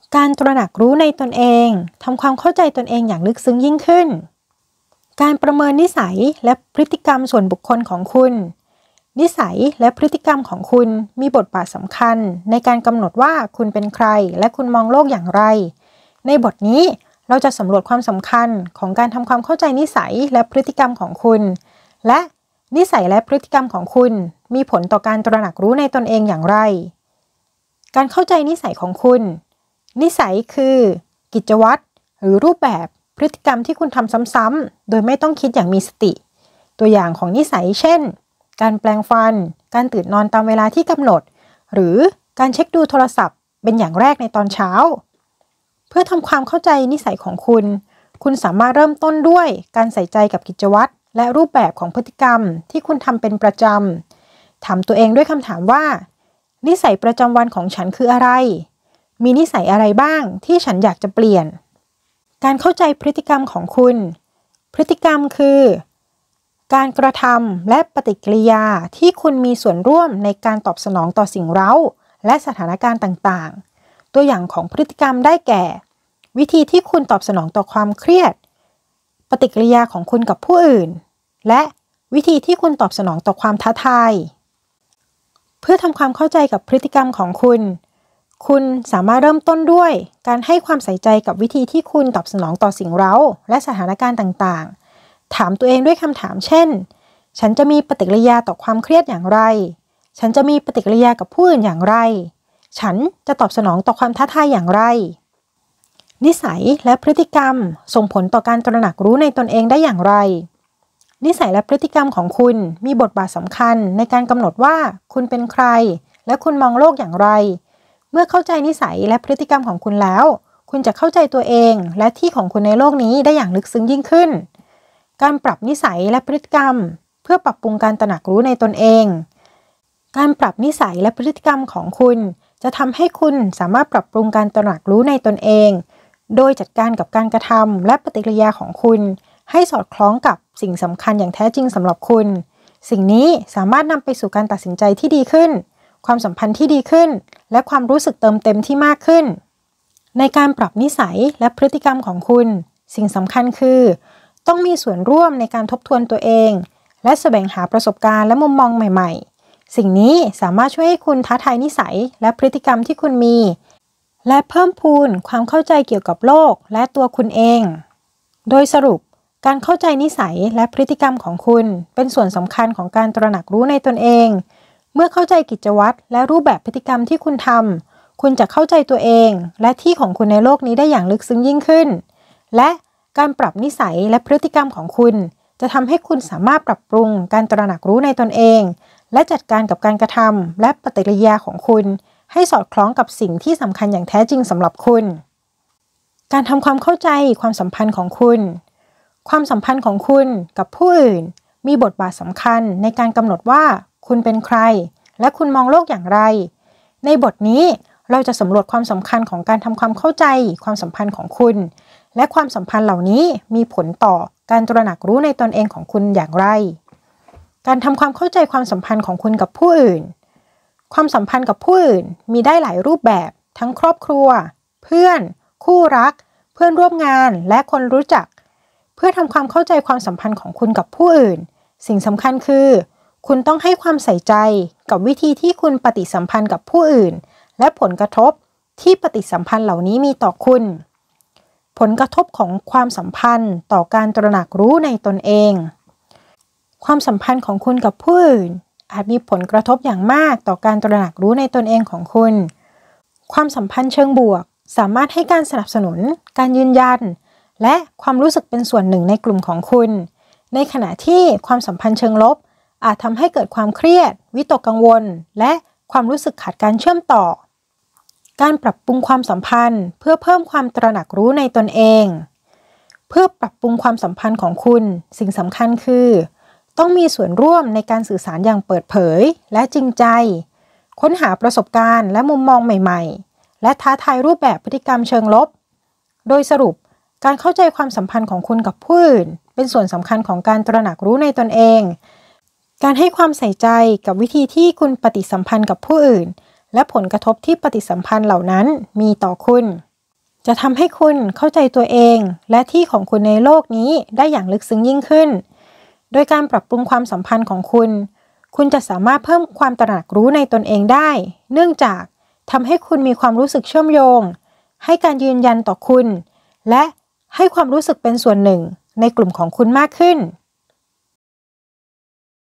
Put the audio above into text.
การตระหนักรู้ในตนเองทำความเข้าใจตนเองอย่างลึกซึ้งยิ่งขึ้นการประเมินนิสัยและพฤติกรรมส่วนบุคคลของคุณนิสัยและพฤติกรรมของคุณมีบทบาทสำคัญในการกำหนดว่าคุณเป็นใครและคุณมองโลกอย่างไรในบทนี้เราจะสำรวจความสำคัญของการทำความเข้าใจนิสัยและพฤติกรรมของคุณและนิสัยและพฤติกรรมของคุณมีผลต่อการตระหนักรู้ในตนเองอย่างไรการเข้าใจนิสัยของคุณนิสัยคือกิจวัตรหรือรูปแบบพฤติกรรมที่คุณทำซ้ำๆโดยไม่ต้องคิดอย่างมีสติตัวอย่างของนิสัยเช่นการแปรงฟันการตื่นนอนตามเวลาที่กำหนดหรือการเช็คดูโทรศัพท์เป็นอย่างแรกในตอนเช้าเพื่อทำความเข้าใจนิสัยของคุณคุณสามารถเริ่มต้นด้วยการใส่ใจกับกิจวัตรและรูปแบบของพฤติกรรมที่คุณทำเป็นประจำถามตัวเองด้วยคำถามว่านิสัยประจำวันของฉันคืออะไรมีนิสัยอะไรบ้างที่ฉันอยากจะเปลี่ยนการเข้าใจพฤติกรรมของคุณพฤติกรรมคือการกระทำและปฏิกิริยาที่คุณมีส่วนร่วมในการตอบสนองต่อสิ่งเร้าและสถานการณ์ต่างๆตัวอย่างของพฤติกรรมได้แก่วิธีที่คุณตอบสนองต่อความเครียดปฏิกิริยาของคุณกับผู้อื่นและวิธีที่คุณตอบสนองต่อความท้าทายเพื่อทำความเข้าใจกับพฤติกรรมของคุณสามารถเริ่มต้นด้วยการให้ความใส่ใจกับวิธีที่คุณตอบสนองต่อสิ่งเร้าและสถานการณ์ต่างๆถามตัวเองด้วยคำถามเช่นฉันจะมีปฏิกิริยาต่อความเครียดอย่างไรฉันจะมีปฏิกิริยากับผู้อื่นอย่างไรฉันจะตอบสนองต่อความท้าทายอย่างไรนิสัยและพฤติกรรมส่งผลต่อการตระหนักรู้ในตนเองได้อย่างไรนิสัยและพฤติกรรมของคุณมีบทบาทสำคัญในการกำหนดว่าคุณเป็นใครและคุณมองโลกอย่างไรเมื่อเข้าใจนิสัยและพฤติกรรมของคุณแล้วคุณจะเข้าใจตัวเองและที่ของคุณในโลกนี้ได้อย่างลึกซึ้งยิ่งขึ้นการปรับนิสัยและพฤติกรรมเพื่อปรับปรุงการตระหนักรู้ในตนเองการปรับนิสัยและพฤติกรรมของคุณจะทำให้คุณสามารถปรับปรุงการตระหนักรู้ในตนเองโดยจัดการกับการกระทำและปฏิกิริยาของคุณให้สอดคล้องกับสิ่งสำคัญอย่างแท้จริงสำหรับคุณสิ่งนี้สามารถนำไปสู่การตัดสินใจที่ดีขึ้นความสัมพันธ์ที่ดีขึ้นและความรู้สึกเติมเต็มที่มากขึ้นในการปรับนิสัยและพฤติกรรมของคุณสิ่งสำคัญคือต้องมีส่วนร่วมในการทบทวนตัวเองและแสวงหาประสบการณ์และมุมมองใหม่ๆสิ่งนี้สามารถช่วยให้คุณท้าทายนิสัยและพฤติกรรมที่คุณมีและเพิ่มพูนความเข้าใจเกี่ยวกับโลกและตัวคุณเองโดยสรุปการเข้าใจนิสัยและพฤติกรรมของคุณเป็นส่วนสำคัญของการตระหนักรู้ในตนเองเมื่อเข้าใจกิจวัตรและรูปแบบพฤติกรรมที่คุณทำคุณจะเข้าใจตัวเองและที่ของคุณในโลกนี้ได้อย่างลึกซึ้งยิ่งขึ้นและการปรับนิสัยและพฤติกรรมของคุณจะทำให้คุณสามารถปรับปรุงการตระหนักรู้ในตนเองและจัดการกับการกระทำและปฏิกิริยาของคุณให้สอดคล้องกับสิ่งที่สำคัญอย่างแท้จริงสำหรับคุณการทำความเข้าใจความสัมพันธ์ของคุณความสัมพันธ์ของคุณกับผู้อื่นมีบทบาทสำคัญในการกำหนดว่าคุณเป็นใครและคุณมองโลกอย่างไรในบทนี้เราจะสำรวจความสำคัญของการทำความเข้าใจความสัมพันธ์ของคุณและความสัมพันธ์เหล่านี้มีผลต่อการตระหนักรู้ในตนเองของคุณอย่างไรการทำความเข้าใจความสัมพันธ์ของคุณกับผู้อื่นความสัมพันธ์กับผู้อื่นมีได้หลายรูปแบบทั้งครอบครัวเพื่อนคู่รักเพื่อนร่วมงานและคนรู้จักเพื่อทำความเข้าใจความสัมพันธ์ของคุณกับผู้อื่นสิ่งสำคัญคือคุณต้องให้ความใส่ใจกับวิธีที่คุณปฏิสัมพันธ์กับผู้อื่นและผลกระทบที่ปฏิสัมพันธ์เหล่านี้มีต่อคุณผลกระทบของความสัมพันธ์ต่อการตระหนักรู้ในตนเองความสัมพันธ์ของคุณกับผู้อื่นอาจมีผลกระทบอย่างมากต่อการตระหนักรู้ในตนเองของคุณความสัมพันธ์เชิงบวกสามารถให้การสนับสนุนการยืนยันและความรู้สึกเป็นส่วนหนึ่งในกลุ่มของคุณในขณะที่ความสัมพันธ์เชิงลบอาจทำให้เกิดความเครียดวิตกกังวลและความรู้สึกขาดการเชื่อมต่อการปรับปรุงความสัมพันธ์เพื่อเพิ่มความตระหนักรู้ในตนเองเพื่อปรับปรุงความสัมพันธ์ของคุณสิ่งสำคัญคือต้องมีส่วนร่วมในการสื่อสารอย่างเปิดเผยและจริงใจค้นหาประสบการณ์และมุมมองใหม่ๆและท้าทายรูปแบบพฤติกรรมเชิงลบโดยสรุปการเข้าใจความสัมพันธ์ของคุณกับผู้อื่นเป็นส่วนสำคัญของการตระหนักรู้ในตนเองการให้ความใส่ใจกับวิธีที่คุณปฏิสัมพันธ์กับผู้อื่นและผลกระทบที่ปฏิสัมพันธ์เหล่านั้นมีต่อคุณจะทำให้คุณเข้าใจตัวเองและที่ของคุณในโลกนี้ได้อย่างลึกซึ้งยิ่งขึ้นโดยการปรับปรุงความสัมพันธ์ของคุณคุณจะสามารถเพิ่มความตระหนักรู้ในตนเองได้เนื่องจากทำให้คุณมีความรู้สึกเชื่อมโยงให้การยืนยันต่อคุณและให้ความรู้สึกเป็นส่วนหนึ่งในกลุ่มของคุณมากขึ้น